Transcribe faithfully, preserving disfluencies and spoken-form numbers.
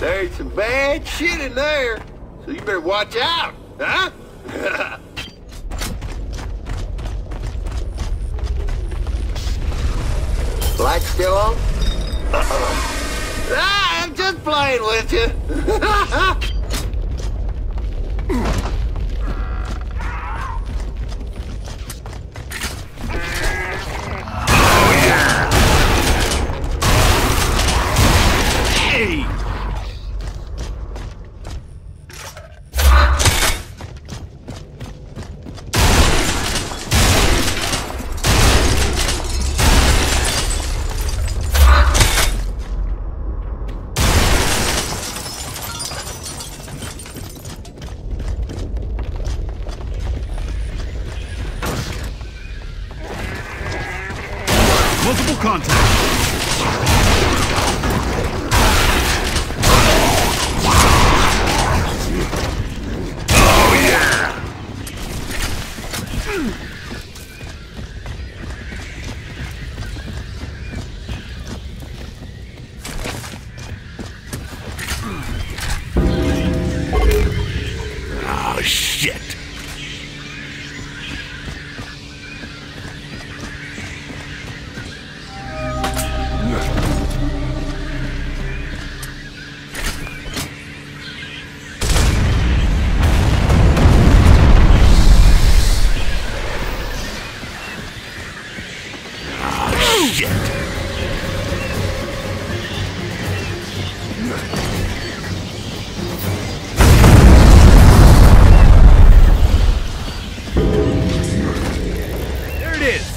There's some bad shit in there, so you better watch out, huh? Light still on? Uh-oh. Ah, I'm just playing with you. Oh, yeah! Hey! Multiple contacts. Oh yeah. Oh shit. Shit. There it is.